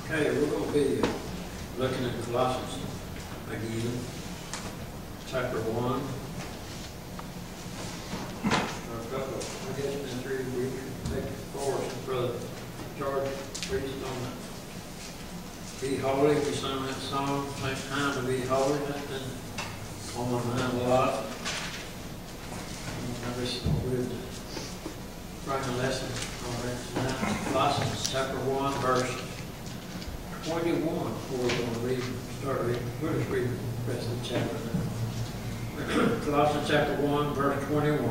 Okay, we're going to be looking at Colossians again, chapter 1. For a couple of, I guess, been 3 weeks, take it forward, since Brother George preached on it. Be holy, we sung that song, take time to be holy. That's been on my mind a lot. I wish we would bring a lesson on that tonight. Colossians chapter 1, verse 21, before we're going to start reading. We'll just read the rest of the chapter now. Colossians chapter 1, verse 21.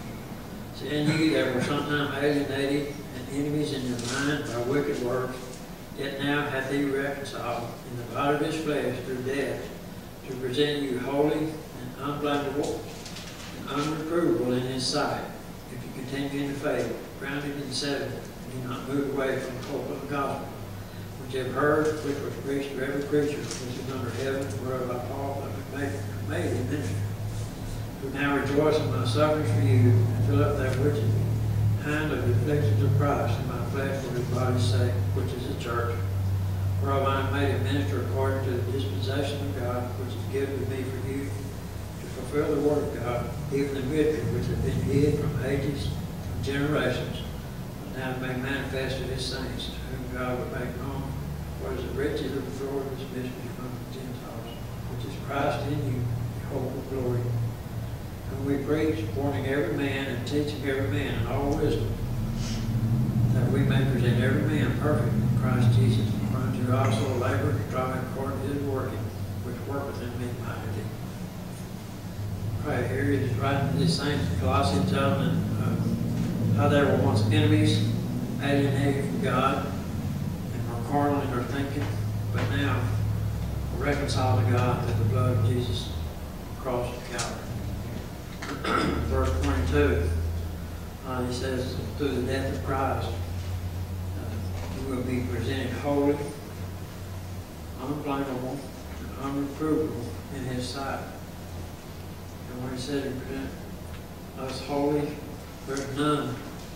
And ye that were sometime alienated and enemies in your mind by wicked works, yet now hath he reconciled in the body of his flesh through death, to present you holy and unblameable and unreprovable in his sight, if you continue in the faith, grounded and settled, and do not move away from the hope of the gospel, which you have heard, which was preached to every creature which is under heaven, whereof I Paul made a minister, who now rejoice in my sufferings for you, and fill up that which is behind of the afflictions of Christ in my flesh for his body's sake, which is the church, whereof I am made a minister according to the dispensation of God, which is given to me for you, to fulfill the word of God, even the mystery which has been hid from ages, from generations, but now it may manifest to his saints, to whom God would make known what is the riches of the glory of this mystery from the Gentiles, which is Christ in you, the hope of glory. And we preach, warning every man and teaching every man in all wisdom, that we may present every man perfect in Christ Jesus, whereunto also labor, striving according to his working, which worketh in me mightily. Right here he is writing to these saints in Colossae, telling them how they were once enemies, alienated from God, and were carnal in their thinking, but now are reconciled to God through the blood of Jesus, cross of Calvary. Verse 22, he says, through the death of Christ, you will be presented holy, unblameable, and unreprovable in his sight. And when he said he present us holy, there's none.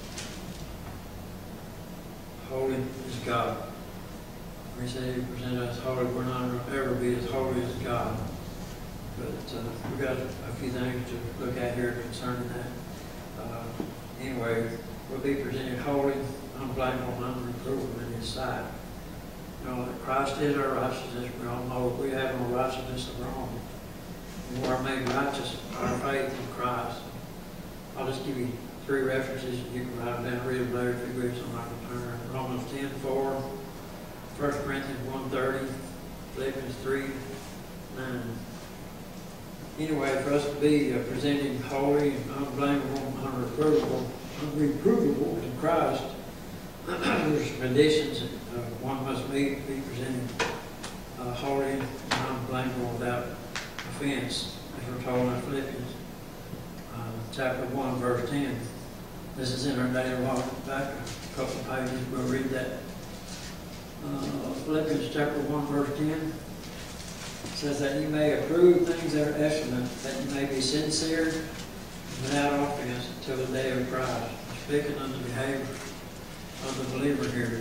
Holy is God. When he said he presented us holy, we're not going to ever be as holy as God. But we've got a few things to look at here concerning that. Anyway, we'll be presented holy, unblameable, and unreprovable in his sight. You know, that Christ is our righteousness. We all know that we have no righteousness of our own. We are made righteous by our faith in Christ. I'll just give you 3 references. You can write them down, read them later if you wish. I'm not going to turn. Romans 10:4, 1 Corinthians 1:30, Philippians 3:9. Anyway, for us to be presenting holy and unblameable, unreprovable in Christ, there's conditions that one must meet to be presented holy and unblameable without offense, as we're told in Philippians chapter 1, verse 10. This is in our daily walk. Back a couple of pages, we'll read that. Philippians chapter 1, verse 10. It says that you may approve things that are excellent, that you may be sincere and without offense until the day of Christ. Speaking of the behavior of the believer here.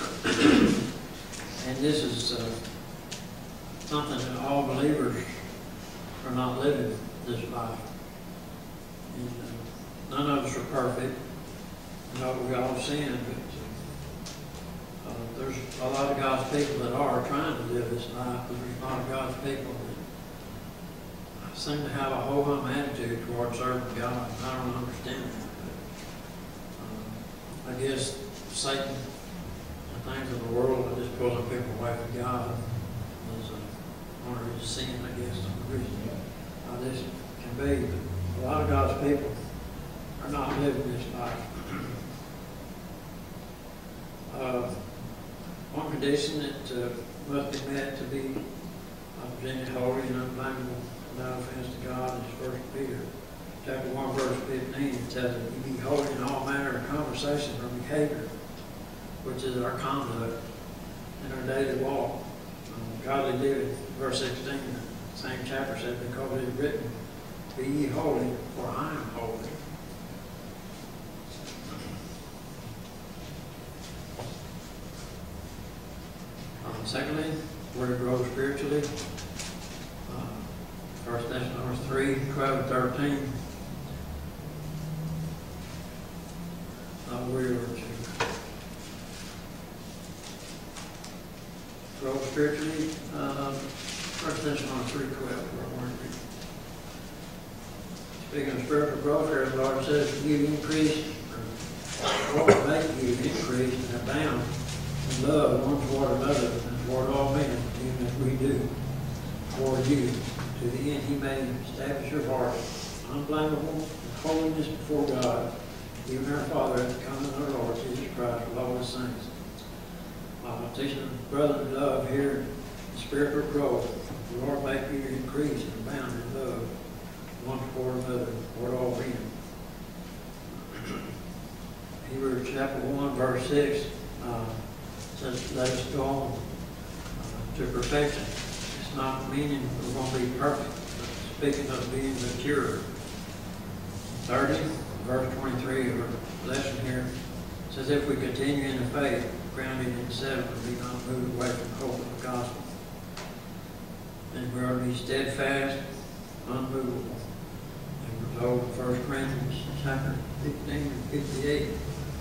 And this is something that all believers are not living this life. And, none of us are perfect. You know, we all sin, but there's a lot of God's people that are trying to live this life, but there's a lot of God's people that seem to have a ho-hum attitude toward serving God. I don't understand that. But, I guess Satan and things of the world are just pulling people away from God is one of his sin, I guess, the reason how this can be. But a lot of God's people are not living this life. One condition that must be met to be presented holy and unblameable without offense to God is 1 Peter chapter 1, verse 15. It says that you be holy in all manner of conversation or behavior, which is our conduct in our daily walk. Godly living, verse 16, the same chapter said, because it is written, be ye holy, for I am holy. Secondly, we're to grow spiritually. 1 Thessalonians 3:12-13. We are to grow spiritually. 1 Thessalonians 3:12. Speaking of spiritual growth here, the Lord says, you increase, or Lord make you increase and abound in love one toward another and toward all men, even as we do toward you, to the end He may establish your heart unblameable in holiness before God, even our Father at the coming of our Lord Jesus Christ with all His saints. Teaching brotherly love here, spiritual growth. The Lord make you increase and abound in love one toward another, toward all men. Hebrews chapter 1, verse 6 says, let us go on to perfection. It's not meaning we're going to be perfect, but speaking of being mature. 30, verse 23 of our lesson here says, if we continue in the faith, grounded in settled, and be not moved away from the hope of the gospel. And we are to be steadfast, unmovable. And we're told in 1 Corinthians chapter 15 and 58.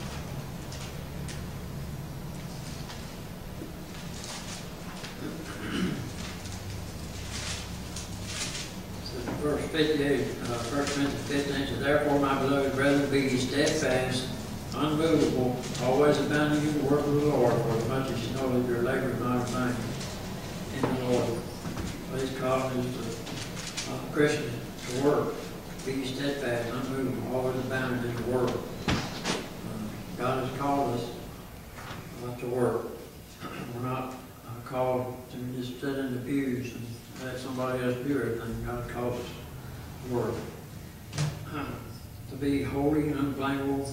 So verse 58, 1 Corinthians 15 says, therefore, my beloved brethren, be ye steadfast, unmovable, always abounding in the work of the Lord, for as much as you know that your labor is not in vain in the Lord. Please call us Christians to work, be steadfast, unmovable, always abounding in the work. God has called us to work. We're not called to just sit in the pews and let somebody else do everything. God calls us to work. To be holy and unblameable.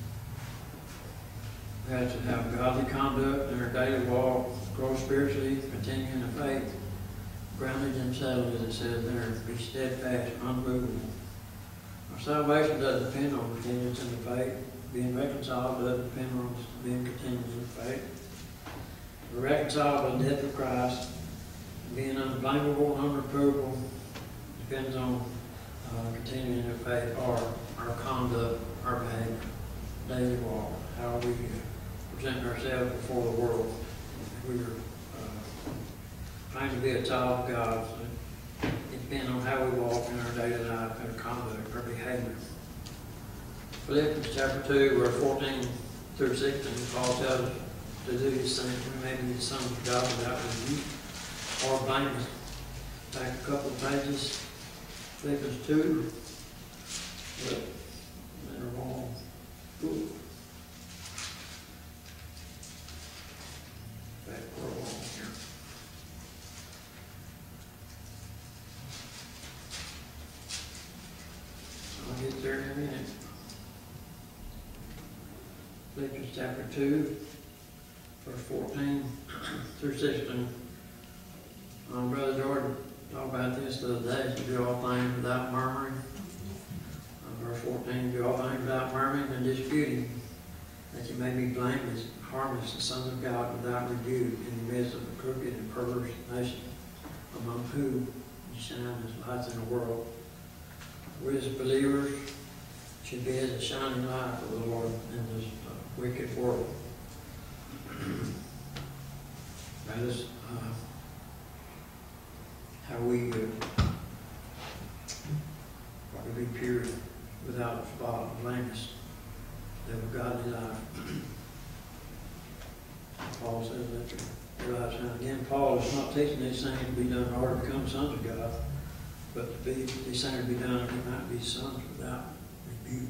We have to have godly conduct in our daily walk, grow spiritually, continue in the faith, grounded in settled, as it says there, be steadfast, unmovable. Our salvation doesn't depend on continuance in the faith. Being reconciled doesn't depend on being continued in the faith. We're reconciled by the death of Christ. Being unblameable and unreprovable depends on continuing in the faith, or our conduct, our behavior, daily walk, how we present ourselves before the world. We are trying to be a child of God. So it depends on how we walk in our daily life, our conduct, our behavior. Philippians chapter 2, verse 14 through 16, Paul tells us to do these things. We may be the sons of God without rebuke or blameless. Back a couple of pages, Philippians 2, but they're wrong. Ooh. Back for a while here. I'll get there in a minute. Philippians chapter 2, verse 14 through 16. Brother Jordan talked about this the other day. To do all things without murmuring. Verse 14, do all things without murmuring and disputing, that you may be blameless, harmless, the sons of God, without rebuke, in the midst of a crooked and perverse nation, among whom you shine as lights in the world. We as believers should be as a shining light for the Lord in this wicked world. That is how we are to be pure, without spot, blameless, live a godly life. Paul says that your life shine. Again, Paul is not teaching these things to be done in order to become sons of God, but to be these things to be done that we might be sons without rebuke.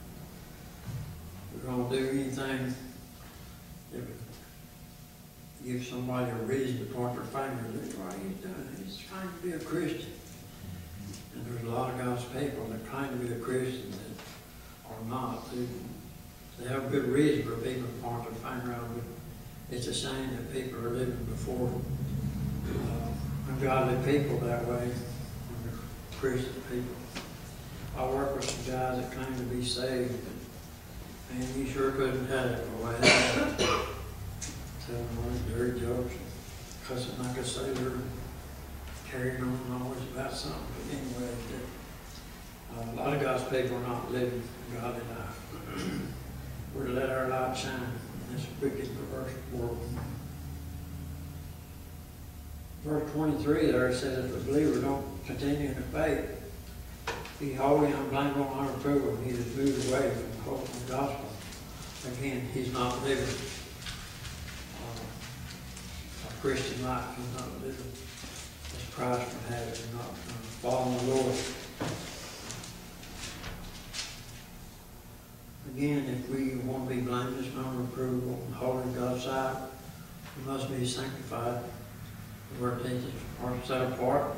We're going to do anything that would give somebody a reason to point their finger at what he's doing. He's trying to be a Christian. And there's a lot of God's people that are trying to be a Christian that are not. They have a good reason for people to point their finger out, but it's a shame that people are living before ungodly people that way, and they're Christian people. I work with some guys that claim to be saved, but man, you sure couldn't tell it the way they tell them all these dirty jokes. because like I say, they're carrying on always about something. But anyway, a lot of God's people are not living a godly life. We're to let our light shine in this wicked, perverse world. Verse 23 there says, if the believer don't continue in the faith, be holy, unblameable, unreprovable, he is moved away from the hope of the gospel. Again, he's not living a Christian life. He's not living as Christ would have it. He's not following the Lord. Again, if we want to be blameless and unreprovable and holy in God's sight, we must be sanctified. The word teaches are set apart.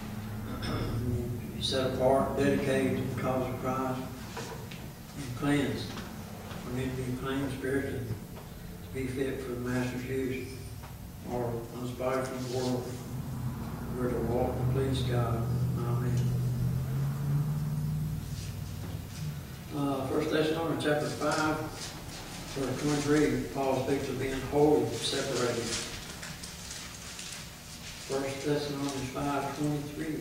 Be set apart, dedicated to the cause of Christ, and cleansed. We need to be clean spiritually to be fit for the Master's use, or unspotted from the world. We're to walk and please God. Amen. 1 Thessalonians chapter 5, verse 23, Paul speaks of being holy, separated. 1 Thessalonians 5:23.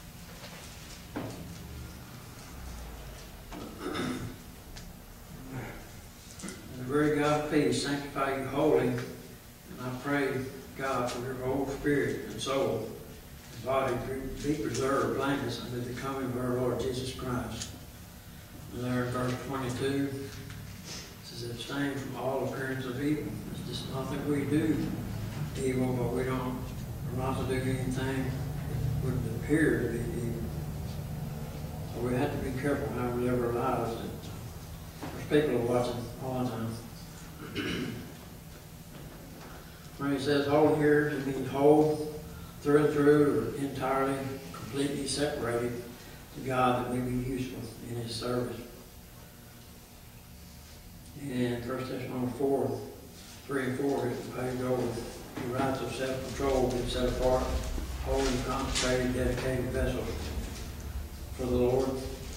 And the very God of peace sanctify you wholly, and I pray God for your whole spirit and soul and body to be preserved blameless unto the coming of our Lord Jesus Christ. And there in verse 22, it says, abstain from all appearance of evil. It's just not that we do evil, but we don't want to do anything that would appear to be evil. So we have to be careful how we live our lives. There's people watching all the time. When he says whole here, it means whole, through and through, or entirely, completely separated to God, that we be useful in His service. And 1 Thessalonians 4, 3 and 4 is the page over. He writes of self-control, being set apart, holy, consecrated, dedicated vessels for the Lord.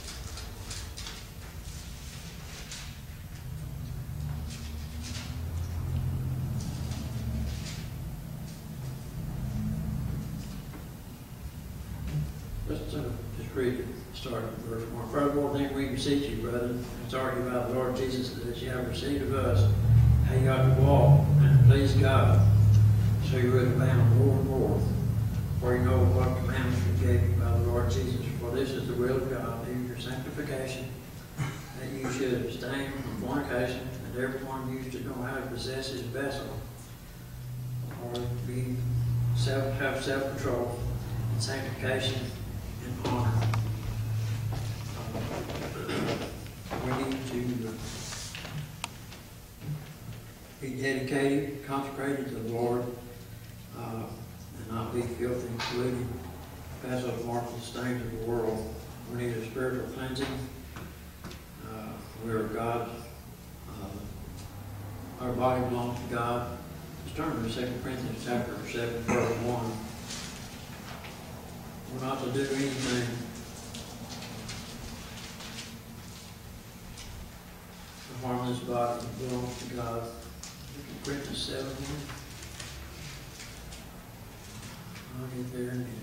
Let's just read it, starting at verse 1. Furthermore, then we beseech you, brethren, exhort you by the Lord Jesus, that as you have received of us, how you ought to walk and please God, so you would abound more and more. For you know what commandments we gave you by the Lord Jesus. For this is the will of God, even your sanctification, that you should abstain from fornication, and everyone you should know how to possess his vessel, or have self-control and sanctification and honor. We need to be dedicated, consecrated to the Lord, and not be filthy and polluted vessels marked with the stains of the world. We need a spiritual cleansing. We are God. Our body belongs to God. Let's turn to 2 Corinthians chapter 7, verse 1. We're not to do anything to harm this body. It belongs to God. 2 Corinthians 7, 1. I'll get there in a minute.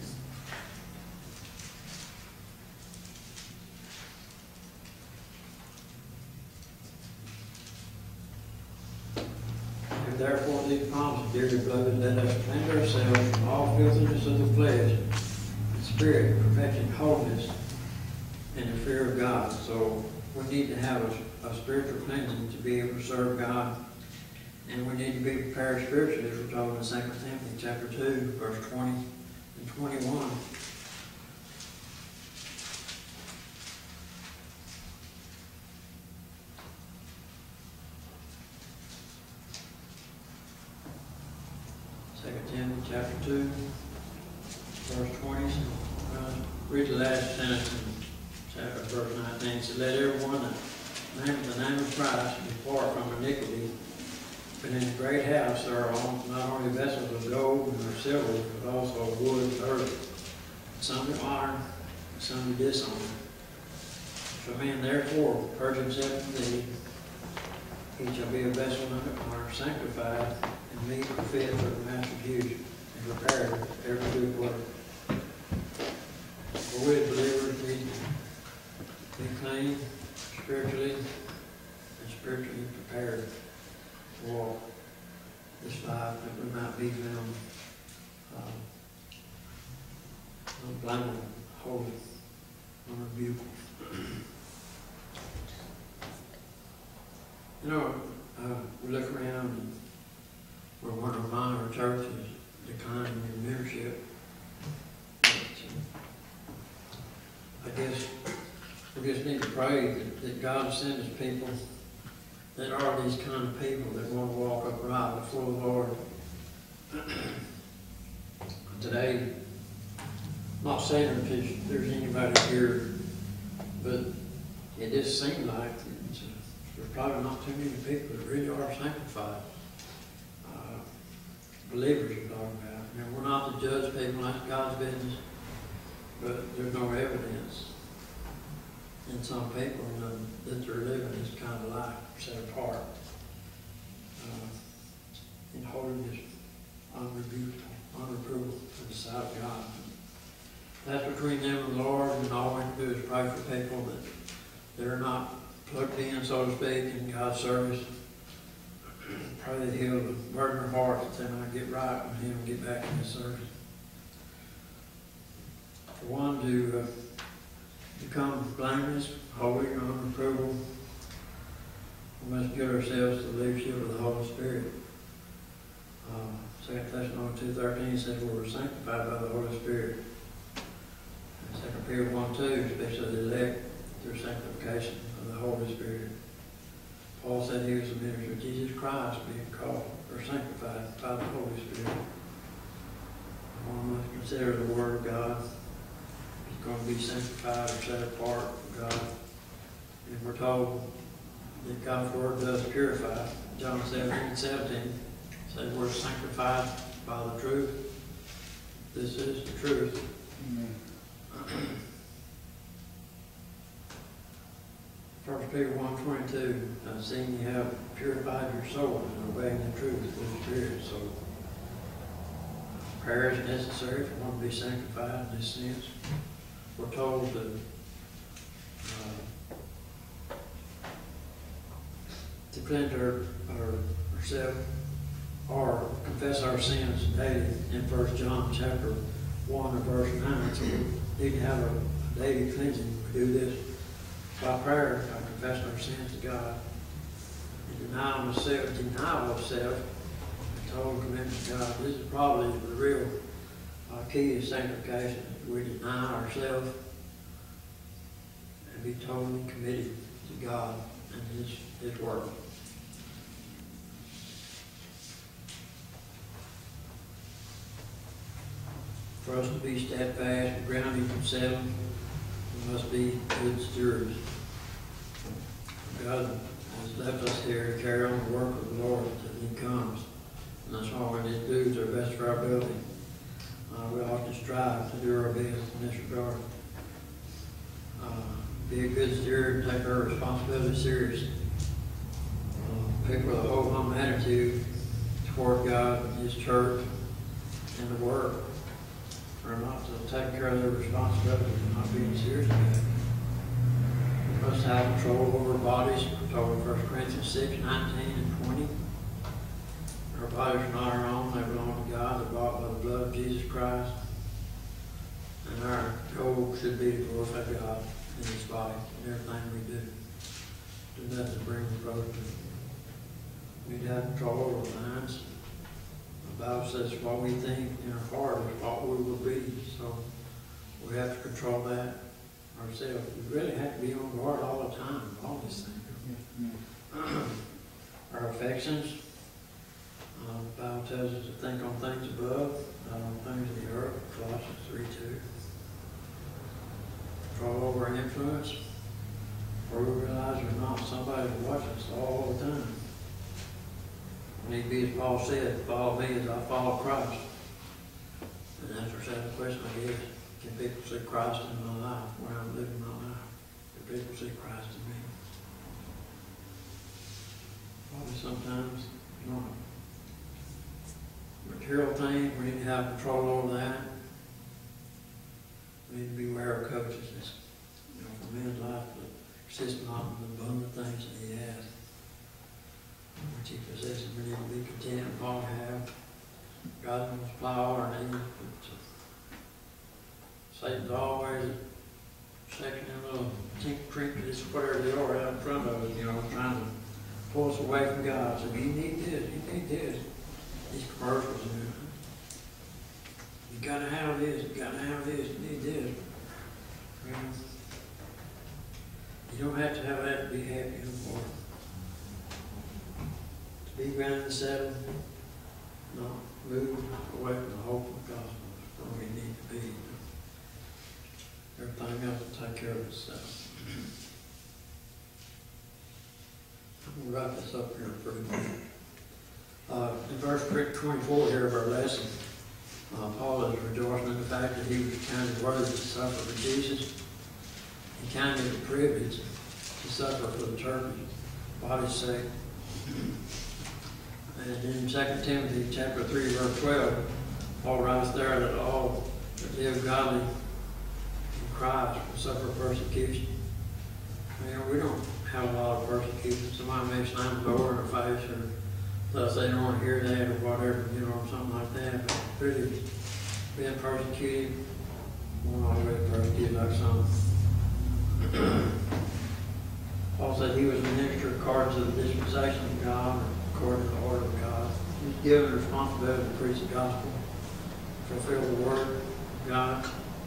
And therefore these promises, dearly beloved, let us cleanse ourselves from all filthiness of the flesh and spirit, perfecting holiness in the fear of God. So we need to have a spiritual cleansing to be able to serve God. And we need to be prepared spiritually, as we're told in 2 Timothy chapter 2, verse 20 and 21. Timothy chapter 2, verse 20. Read the last sentence in chapter verse 19. It says, let everyone that names the name of Christ depart from iniquity. But in the great house there are not only vessels of gold and of silver, but also of wood and earth. Some to honor, and some to dishonor. If a man therefore purge himself from these, he shall be a vessel unto honor, sanctified, and meet and fit for the master's use, prepared every good work. For we as believers need to be clean spiritually and spiritually prepared for this life, that we might be found unblameable, holy, unrebukable. You know, we look around and we're one of minor churches declining in membership. I guess we just need to pray that God sends us people that are these kind of people that want to walk upright before the Lord. Today, I'm not saying that there's anybody here, but it just seems like there's probably not too many people that really are sanctified. Believers are talking about. You know, we're not to judge people, that's God's business, but there's no evidence in some people that they're living this kind of life, set apart, in holiness, unreprovable in the sight of God. That's between them and the Lord, and all we can do is pray for people that they're not plugged in, so to speak, in God's service. Pray that He'll burden their hearts that they might get right with Him and get back in His service. For one, to become blameless, holy, and unreprovable, we must give ourselves to the leadership of the Holy Spirit. 2 Thessalonians 2:13 says we were sanctified by the Holy Spirit. And 2 Peter 1:2, especially the elect, through sanctification of the Holy Spirit. Paul said he was a minister of Jesus Christ, being called or sanctified by the Holy Spirit. One must consider the Word of God. He's going to be sanctified or set apart for God. And we're told that God's Word does purify. John 17:17 says we're sanctified by the truth. This is the truth. Amen. 1 Peter 1:22, seeing you have purified your souls and obeying the truth with the Spirit. So prayer is necessary if we want to be sanctified in this sense. We're told to cleanse ourselves or confess our sins daily in 1 John chapter 1 and verse 9. So we need to have a daily cleansing. We do this by prayer, by confessing our sins to God, and denial of self, and total commitment to God. This is probably the real key to sanctification. We deny ourselves and be totally committed to God and His work. For us to be steadfast and grounded and settled, we must be good stewards. God has left us here to carry on the work of the Lord until He comes. And that's all we need to do to the best of our ability. We ought to strive to do our best in this regard. Be a good steward and take our responsibility seriously. People with a whole attitude toward God and His church and the work are not to take care of their responsibility and not being serious about it. We must have control over our bodies. We're told in 1 Corinthians 6:19 and 20. Our bodies are not our own, they belong to God. They're bought by the blood of Jesus Christ. And our goal should be to glorify God in His body and everything we do. Do nothing to bring reproach to Him. We need to have control over our minds. The Bible says what we think in our heart is what we will be. So we have to control that ourselves. We really have to be on guard all the time, all these things. Our affections. The Bible tells us to think on things above, not on things of the earth. Colossians 3:2. Control over our influence. Where we realize there's not somebody to watch us all the time. We need to be, as Paul said, follow me as I follow Christ. And that's our second question, I guess. Can people see Christ in my life, where I'm living my life? Can people see Christ in me? Probably sometimes not. But can material things, we need to have control over that. We need to be aware of covetousness. You know, for man's life, the system not the abundant things that he has, which he possesses. We need to be content with all we have. God will supply all our needs, but Satan's always second in little trinkets, whatever they are, out in front of us, you know, trying to pull us away from God. So you need this, you need this. These commercials, you gotta have this, you gotta have this, you need this. You know, you don't have to have that to be happy anymore. To be grounded and settled, not move away from the hope of the gospel is where we need to be. Everything else will take care of itself. I'm going to wrap this up here for a minute. In verse 24 here of our lesson, Paul is rejoicing in the fact that he was counted worthy to suffer for Jesus. He counted it a privilege to suffer for the church's body's sake. And in 2 Timothy chapter 3, verse 12, Paul writes there that all that live godly in Christ will suffer persecution. You know, we don't have a lot of persecution. Somebody may slam the door in our face, or thus they don't want to hear that, or whatever, you know, or something like that. But really, being persecuted, we're not really persecuted like some. Paul said he was a minister according to the dispensation of God, according to the order of God. He was given the responsibility to preach the gospel, fulfill the word of God,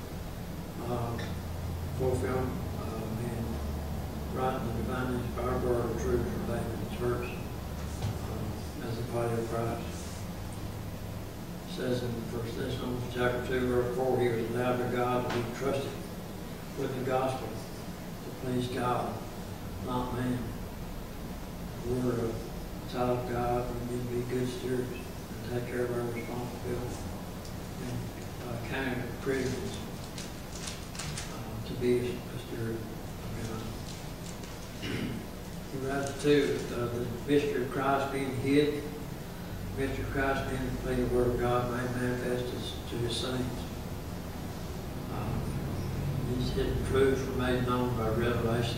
fulfill and write the divinely inspired word of truth related to the church as the body of Christ. It says in 1 Thessalonians chapter 2, verse 4, he was allowed to God to be trusted with the gospel to please God, not man. We're a child of God. We need to be good stewards and take care of our responsibility. And kind of privilege to be a steward of God. He writes too, the mystery of Christ being hid, the mystery of Christ being the complete word of God made manifest to his saints. These hidden truths were made known by revelation.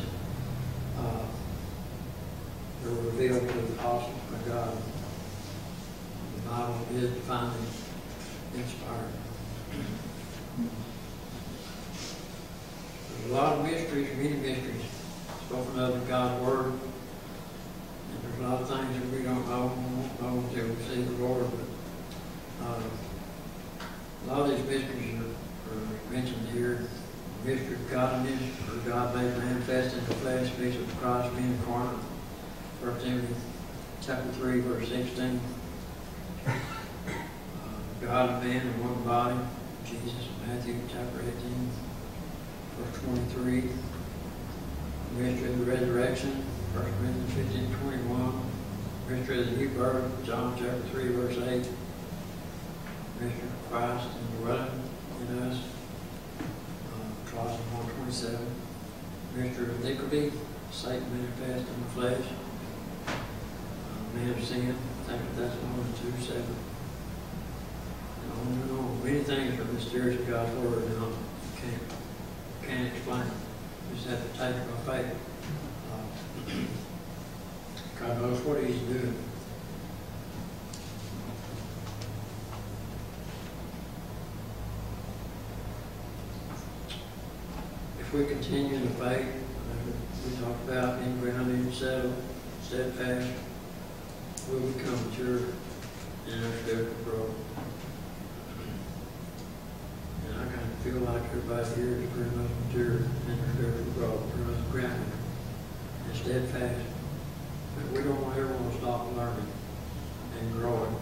They were revealed to the apostles by God. The Bible is divinely inspired. There's a lot of mysteries, many mysteries, spoken of in God's Word. And there's a lot of things that we don't know, we won't know until we see the Lord. But a lot of these mysteries are mentioned here. The mystery of godliness, or God made manifest in the flesh, speaks of Christ being incarnate. 1 Timothy chapter 3, verse 16. God and man in one body, Jesus. Matthew chapter 18, verse 23. The mystery of the resurrection, 1 Corinthians 15:21. The mystery of the new birth, John chapter 3, verse 8. The mystery of Christ indwelling in us, Colossians 1:27. The mystery of iniquity, Satan manifest in the flesh. Man of sin, 2 Thessalonians 2:7. And on. Many things are mysterious in God's Word, and you can't explain it. You just have to take it by faith. God knows what He's doing. If we continue in the faith, we talked about being grounded and settled, steadfast, we'll become mature in our spiritual growth. And I kind of feel like everybody here is pretty much mature in their spiritual growth, pretty much grounded and steadfast. But we don't ever want to stop learning and growing.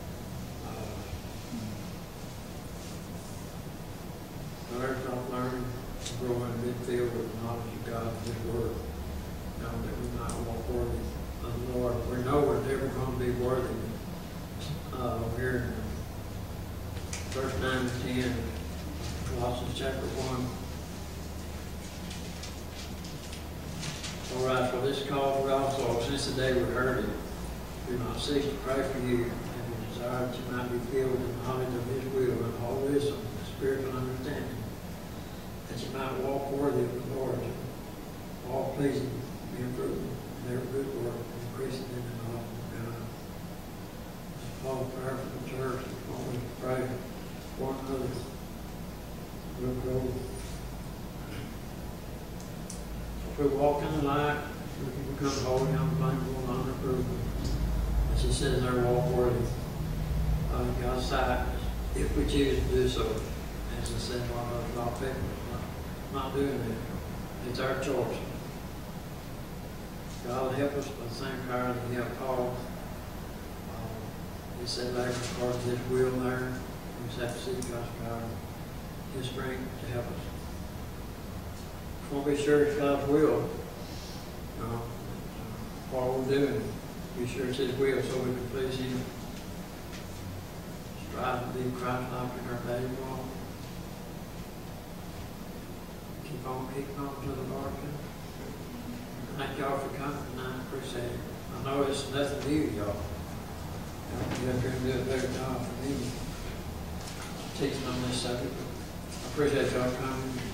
Don't ever stop learning and growing and being filled with the knowledge of God and His Word. You know, that we might walk worthy of the Lord. We know we're never going to be worthy. Here in verse 9 and 10, Colossians chapter 1. All right, for this cause we also, since the day we heard it, do not cease to pray for you, and we desire that you might be filled with the knowledge of his will and all wisdom and spiritual understanding, that you might walk worthy of the Lord, all pleasing, being fruitful in every good work, increasing in the knowledge of God. This is Paul's prayer for the church, before we pray for one another. We'll go. If we walk in the light, we can become holy, unblameable, and unreprovable. As he says there, walk worthy of God's sight, if we choose to do so. As I said, a lot of people not doing that. It's our choice. God will help us by the same power that he helped Paul. He said there, according to his will there, we just have to see God's power, his strength to help us. We want to be sure it's God's will. What we're doing, be sure it's his will so we can please him. Strive to be Christ-like in our daily walk. Keep on to the Lord. Thank y'all for coming tonight. Appreciate it. I know it's nothing new, y'all. You have to do a better job for me teaching on this subject. I appreciate y'all coming.